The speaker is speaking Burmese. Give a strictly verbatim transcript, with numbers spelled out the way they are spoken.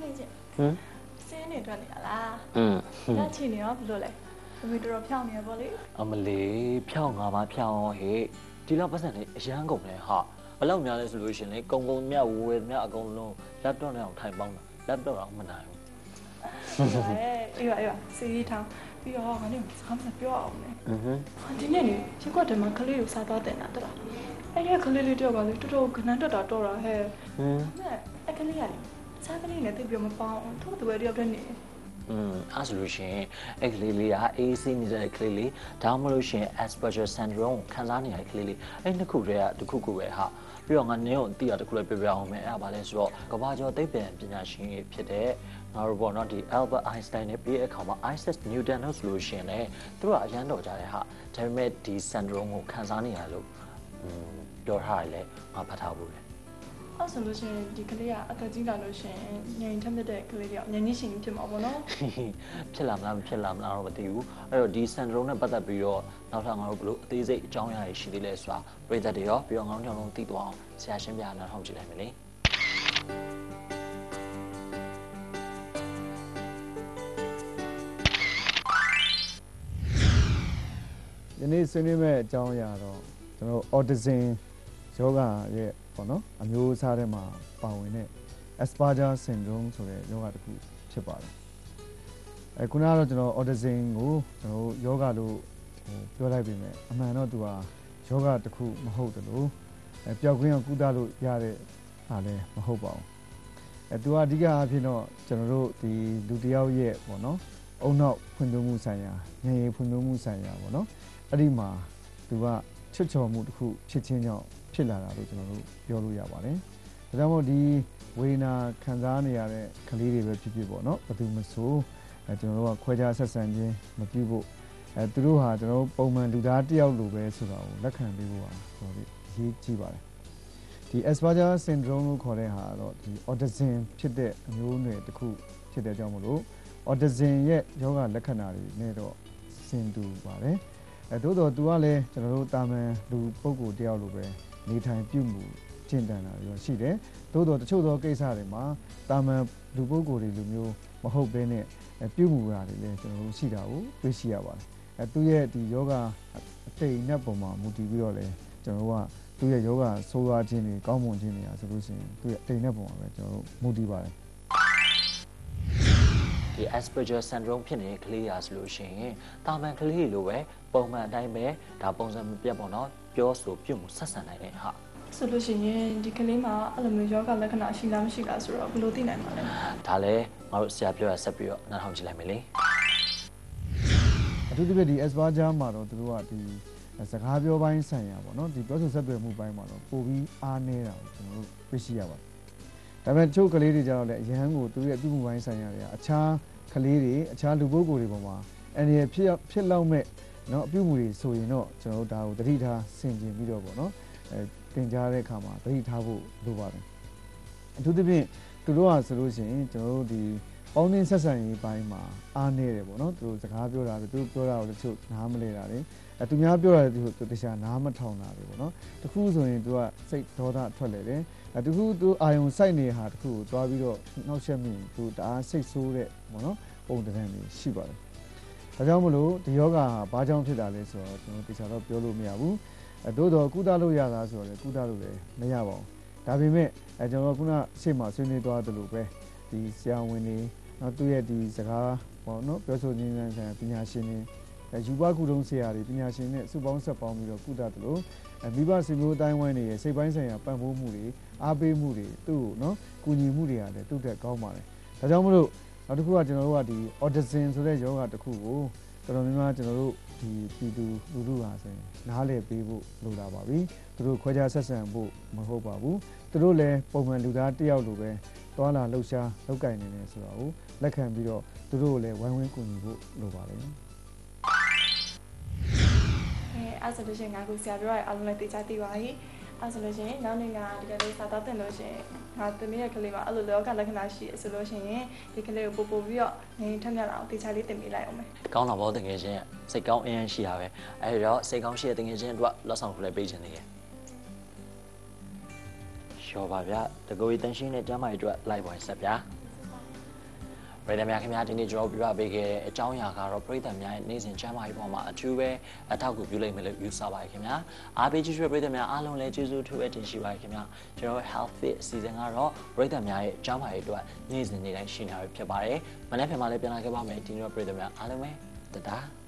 နေချင်းဟမ်စင်းနေထွက်နေတာလားอืมဒါချီနေရောဘယ်လိုလဲအမေတော်တော်ဖြောင်းနေရပေါ့လေအမလေးဖြောင်းငါပါဖြောင်းဟဲ့ဒီလောက်ပတ်စံလေးအရန်ကုန်လဲဟာဘလောက်များလဲဆိုလို့ရှင်လေကုံကုံမြဝဝဲမြအကုန်လုံး laptop နဲ့အောင်ထိုင်ပေါင်းတာ laptop တော့မနိုင်ဘူးအေးပါအေးပါစီးထောင်းပြီးတော့ငါလည်းစကားမပြောအောင်နဲ့อือဟင်းဒီနေ့လေချက်ကွက်တယ်မှာကလေးကိုစားသွားတင်တာတော်အဲ့ဒီကလေးလေးတယောက်ကလေတော်တော်ခဏတက်တာတော်တာဟဲ့ဟင်းအဲ့ကလေးကလေစားကလေးနဲ့တိတ်ပြောမပေါအောင်သူ့တူပဲတယောက်တည်းနေอืมအဲ့ဆိုလို့ရှင်အဲ့ကလေးလေးက A C နေတဲ့ကလေးလေးဒါမှမဟုတ်ရှင် Asperger syndrome ခံစားနေရတဲ့ကလေးလေးအဲ့နှစ်ခုတည်းကတစ်ခုခုပဲဟာပြီးတော့ငါနင်းကိုသိရတစ်ခုလည်းပြောပြအောင်မယ်အဲ့ဒါပါလဲဆိုတော့ကဘာကျော်သိပ္ပံပညာရှင်ဖြစ်တဲ့ငါတို့ပေါ့နော်ဒီ Albert Einstein နဲ့ပြီးတဲ့အခါမှာ Isaac Newton တို့ဆိုလို့ရှင်လေသူတို့ကအရန်တော်ကြတယ်ဟာဒါပေမဲ့ဒီ syndrome ကိုခံစားနေရလို့อืมပြောထားတယ်လေငါဖတ်ထားဘူးလေအဲ့ဆိုလို့ရှင်ဒီကလေးကအသက်ကြီးလာလို့ရှင်ညင်ထက်တဲ့ကလေးတယောက်ညင်ကြီးရှင်ဖြစ်မှာပေါ့နော်ဖြစ်လာမလားမဖြစ်လာမလားတော့မသိဘူးအဲ့တော့ဒီ syndrome နဲ့ပတ်သက်ပြီးတော့နောက်ထပ်ငါတို့ဘလို့အသေးစိတ်အကြောင်းအရာတွေရှိသေးလဲဆိုတာပြည်သက်တွေရောပြီးတော့ငါတို့ကြောင့်လုံးသိသွားအောင်ဆရာရှင်းပြနားထောင်ကြည့်လိုက်မယ်လေဒီနေ့ဆွေးနွေးမဲ့အကြောင်းအရာတော့ကျွန်တော် autism ယောဂရဲ့ပေါ့နော်အမျိုးအစားထဲမှာပါဝင်တဲ့ Asperger syndrome ဆိုတဲ့ယောဂတစ်ခုဖြစ်ပါတယ်အဲခုနကတော့ကျွန်တော် autism ကိုကျွန်တော်ယောဂလို့ဟိုပြောလိုက်ပြီမဲ့အမှန်တော့သူဟာယောဂတစ်ခုမဟုတ်တယ်လို့အဲပျောက်ကင်းအောင်ကုသလို့ရတဲ့ဟာလည်းမဟုတ်ပါဘူးအဲသူကအဓိကအဖြစ်တော့ကျွန်တော်တို့ဒီလူတစ်ယောက်ရဲ့ပေါ့နော်အုံနောက်ဖွံ့ဖြိုးမှုဆိုင်ရာဉာဏ်ရည်ဖွံ့ဖြိုးမှုဆိုင်ရာပေါ့နော်အဲ့ဒီမှာသူကချွတ်ချော်မှုတစ်ခုဖြစ်ချင်းကြောင့်ဖြစ်လာတာလို့ကျွန်တော်တို့ပြောလို့ရပါတယ်။ဒါကြောင့်မို့ဒီဝေဒနာခံစားနေရတဲ့ကလေးတွေပဲဖြစ်ဖြစ်ပေါ့နော်။ဘယ်သူမဆိုအဲကျွန်တော်တို့ကခွဲခြားဆက်ဆံခြင်းမပြုဖို့အဲသူတို့ဟာကျွန်တော်တို့ပုံမှန်လူသားတစ်ယောက်လိုပဲဆိုတာကိုလက်ခံပေးဖို့ဟာကျွန်တော်တို့အရေးကြီးပါတယ်။ဒီ Asperger syndrome လို့ခေါ်တဲ့ဟာတော့ဒီ autism ဖြစ်တဲ့အမျိုးအနွယ်တစ်ခုဖြစ်တဲ့ကြောင့်မို့လို့ autism ရဲ့ယောဂလက္ခဏာတွေနဲ့တော့ဆင်တူပါတယ်။အဲသို့တော်သူကလည်းကျွန်တော်တို့တာမန်လူပုဂ္ဂိုလ်တယောက်လိုပဲနေထိုင်ပြုမှုကျင့်တန်တာရောရှိတယ်။သို့တော်တချို့သောကိစ္စတွေမှာတာမန်လူပုဂ္ဂိုလ်တွေလိုမျိုးမဟုတ်ဘဲနဲ့ပြုမှုတာတွေလည်းကျွန်တော်တို့ရှိတာကိုတွေ့ရှိရပါတယ်။အဲသူရဲ့ဒီယောဂအတိတ်နဲ့ပုံမှာမူတည်ပြီးတော့လည်းကျွန်တော်တို့ကသူရဲ့ယောဂဆိုးရွားခြင်းတွေကောင်းမွန်ခြင်းတွေအားဆိုလို့ရှိရင်သူရဲ့အတိတ်နဲ့ပုံမှာပဲကျွန်တော်တို့မူတည်ပါတယ်ဒီ Asperger syndrome ဖြစ်နေတဲ့ကလေးရာဆိုလို့ရှိရင်တာမန်ကလေးလိုပဲပုံမှန်အတိုင်းပဲဒါပုံစံမပြတ်ပေါ့နော်ပြောဆိုပြုမှုဆက်ဆံနိုင်တဲ့ဟာဆိုလို့ရှိရင်ဒီကလေးမှာအဲ့လိုမျိုးယောဂလက္ခဏာရှိလားမရှိလားဆိုတော့ဘယ်လိုသိနိုင်မှာလဲဒါလည်းငါတို့ဆရာပြောရဆက်ပြီးတော့နားထောင်ကြည့်လိုက်မယ်လေအထူးသဖြင့်ဒီ Asperger မှာတော့သူတို့ကဒီစကားပြောပိုင်းဆိုင်ရာပေါ့နော်ဒီပြောဆိုဆက်သွယ်မှုပိုင်းမှာတော့ပိုပြီးအားနည်းတာကိုကျွန်တော်တို့သိရှိရပါတယ်ဒါပေမဲ့ချို့ကလေးတွေကြတော့လည်းအရန်ကိုသူရဲ့ပြုမှုပိုင်းဆိုင်ရာတွေကအခြားကလေးတွေအခြားလူပုဂ္ဂိုလ်တွေပေါ်မှာအနေနဲ့ဖြစ်ဖြစ်လောက်မဲ့เนาะအပြုမှုတွေဆိုရင်တော့ကျွန်တော်တို့ဒါကိုတတိထားဆင်ခြင်ပြီးတော့ပေါ့နော်အဲတင်ကြားတဲ့အခါမှာတတိထားဖို့လိုပါတယ်အထူးသဖြင့်သူတို့ကဆိုလို့ရှိရင်ကျွန်တော်တို့ဒီပေါင်းသင်းဆက်ဆံရေးပိုင်းမှာအားနည်းတယ်ပေါ့နော်သူတို့စကားပြောတာတွေသူတို့ပြောတာကိုတချို့နားမလဲတာတွေအဲသူများပြောတာတွေသူတခြားနားမထောင်တာတွေပေါ့နော်တခုဆိုရင်သူကစိတ်ဒေါသထွက်လေတယ်အဲတခုသူအာယုံစိုက်နေဟာတခုကိုတွားပြီးတော့နှောက်ယှက်မိသူတအားစိတ်ဆိုးတဲ့ပေါ့နော်ပုံတံတန်းတွေရှိပါတယ်ဒါကြောင့်မလို့ဒီယောဂါဘာကြောင့်ဖြစ်တာလဲဆိုတော့ကျွန်တော်တခြားတော့ပြောလို့မရဘူးအဲသို့တော့ကုသလို့ရတာဆိုတော့လေကုသလို့လည်းမရပါဘူးဒါပေမဲ့အဲကျွန်တော်ကခုနရှေ့မှာဆွေးနွေးသွားသလိုပဲဒီဆရာဝန်တွေနော်သူရဲ့ဒီစကားပေါ့နော်ပြောဆိုခြင်းဆိုင်ရာပညာရှင်တွေအဲယူပကုတုံးဆရာတွေပညာရှင်နဲ့စုပေါင်းဆက်ပေါင်းပြီးတော့ကုသသလိုအဲမိဘဆွေမျိုးအတိုင်းဝိုင်းတွေရဲ့စိတ်ပိုင်းဆိုင်ရာပံ့ပိုးမှုတွေအားပေးမှုတွေသူ့ကိုနော်ကူညီမှုတွေကလည်းသူ့တက်ကောင်းပါတယ်ဒါကြောင့်မလို့နောက်တစ်ခုကကျွန်တော်တို့ကဒီ autism ဆိုတဲ့ယောဂတစ်ခုကိုတော်တော်များများကျွန်တော်တို့ဒီပြည်သူလူထုဟာဆိုရင်နားလည်ပေးဖို့လိုတာပါပြီသူတို့ခွဲခြားဆက်ဆံဖို့မဟုတ်ပါဘူးသူတို့လည်းပုံမှန်လူသားတစ်ယောက်လိုပဲတွာလာလှုပ်ရှားလောက်ကင်နေတယ်ဆိုတာကိုလက်ခံပြီးတော့သူတို့ကိုလည်းဝိုင်းဝန်းကူညီဖို့လိုပါတယ်အဲအဲ့ဆိုလို့ရှိရင်ငါကဆရာပြောရအောင်လည်းတေချာသိပါပြီအဲ့ဆိုလို့ရှိရင်နောက်နေ့ကဒီကလေးစာသားတင်လို့ရှိရင်ငါသမီးရဲ့ကလေးမှာအဲ့လိုလောကလက္ခဏာရှိဆိုလို့ရှိရင်ဒီကလေးကိုပို့ပို့ပြီးတော့နေထက်မြက်လာအောင်တေချာလေးတင်ပေးလိုက်အောင်မယ်ကောင်းတာပေါ့တကယ်ချင်းစိတ်ကောင်းအရင်ရှိရပဲအဲ့တော့စိတ်ကောင်းရှိတဲ့တကယ်ချင်းတို့ကလက်ဆောင်ကိုလည်းပေးခြင်းနေတယ်ရောပါဗျာတကူကြီးတန်ရှင်းတဲ့ကျမ်းမာရေးအတွက်လိုက်ပါဆက်ဗျာပြည်သူများခင်ဗျာဒီနေ့ကျွန်တော်ပြပြပေးခဲ့တဲ့အကြောင်းအရာကတော့ပြည်သူများရဲ့နေ့စဉ်ကျန်းမာရေးပေါ်မှာအထူးပဲအထောက်အကူပြုလိမ့်မယ်လို့ယူဆပါတယ်ခင်ဗျာအားပေးကြည့်ရှုပြည်သူများအားလုံးလည်းကျေးဇူးထူးပဲတင်ရှိပါတယ်ခင်ဗျာကျွန်တော် Health Fit အစီအစဉ်ကတော့ပြည်သူများရဲ့ကျန်းမာရေးအတွက်နေ့စဉ်နေ့တိုင်းရှိနေတာဖြစ်ပါတယ်မနေ့ကမှလည်းပြန်လာခဲ့ပါမယ်ဒီနေ့ပြည်သူများအားလုံးပဲတတား